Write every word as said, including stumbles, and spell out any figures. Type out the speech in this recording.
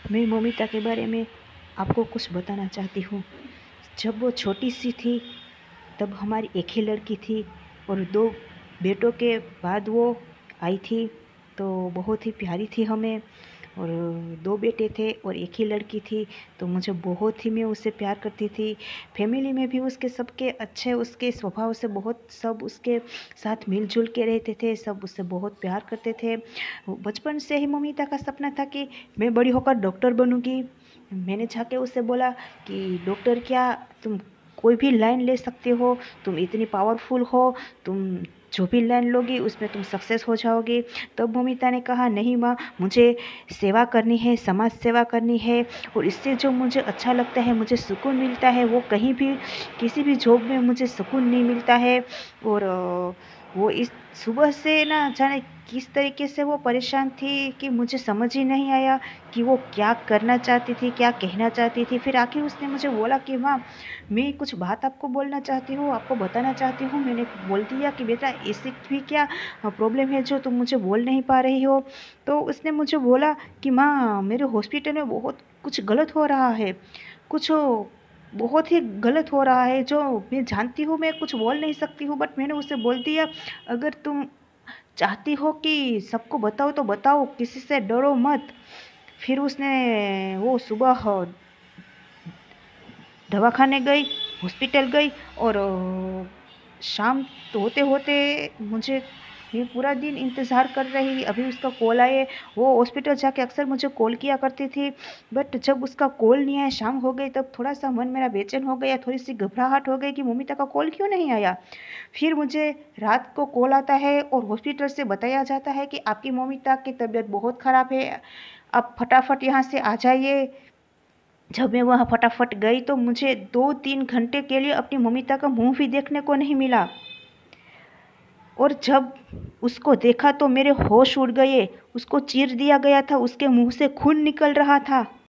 मैं मोमिता के बारे में आपको कुछ बताना चाहती हूँ। जब वो छोटी सी थी तब हमारी एक ही लड़की थी और दो बेटों के बाद वो आई थी, तो बहुत ही प्यारी थी हमें। और दो बेटे थे और एक ही लड़की थी, तो मुझे बहुत ही मैं उससे प्यार करती थी। फैमिली में भी उसके सबके अच्छे, उसके स्वभाव से बहुत सब उसके साथ मिलजुल के रहते थे, सब उससे बहुत प्यार करते थे। बचपन से ही ममिता का सपना था कि मैं बड़ी होकर डॉक्टर बनूंगी। मैंने जाके उससे बोला कि डॉक्टर क्या, तुम कोई भी लाइन ले सकते हो, तुम इतनी पावरफुल हो, तुम जो भी लाइन लोगी उसमें तुम सक्सेस हो जाओगे। तब ममिता ने कहा नहीं माँ, मुझे सेवा करनी है, समाज सेवा करनी है, और इससे जो मुझे अच्छा लगता है, मुझे सुकून मिलता है, वो कहीं भी किसी भी जॉब में मुझे सुकून नहीं मिलता है। और वो इस सुबह से ना जाने किस तरीके से वो परेशान थी कि मुझे समझ ही नहीं आया कि वो क्या करना चाहती थी, क्या कहना चाहती थी। फिर आखिर उसने मुझे बोला कि माँ, मैं कुछ बात आपको बोलना चाहती हूँ, आपको बताना चाहती हूँ। मैंने बोल दिया कि बेटा ऐसी भी क्या प्रॉब्लम है जो तुम मुझे बोल नहीं पा रही हो। तो उसने मुझे बोला कि माँ, मेरे हॉस्पिटल में बहुत कुछ गलत हो रहा है, कुछ बहुत ही गलत हो रहा है जो मैं जानती हूँ, मैं कुछ बोल नहीं सकती हूँ, बट मैंने उसे बोल दिया अगर तुम चाहती हो कि सबको बताओ तो बताओ, किसी से डरो मत। फिर उसने वो सुबह दवाखाने गई, हॉस्पिटल गई, और अ, शाम तो होते होते मुझे, मैं पूरा दिन इंतज़ार कर रही अभी उसका कॉल आए। वो हॉस्पिटल जाके अक्सर मुझे कॉल किया करती थी, बट जब उसका कॉल नहीं आया, शाम हो गई, तब थोड़ा-सा मन मेरा बेचैन हो गया, थोड़ी-सी घबराहट हो गई कि मोमिता का कॉल क्यों नहीं आया। फिर मुझे रात को कॉल आता है और हॉस्पिटल से बताया जाता है कि आपकी मोमिता की तबीयत बहुत ख़राब है, आप फटाफट यहाँ से आ जाइए। जब मैं वहाँ फटाफट गई तो मुझे दो तीन घंटे के लिए अपनी ममिता का मुँह भी देखने को नहीं मिला, और जब उसको देखा तो मेरे होश उड़ गए। उसको चीर दिया गया था, उसके मुँह से खून निकल रहा था।